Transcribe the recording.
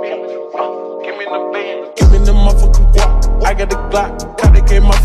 Give me the motherfucking guap. I got the Glock. Caught the game, my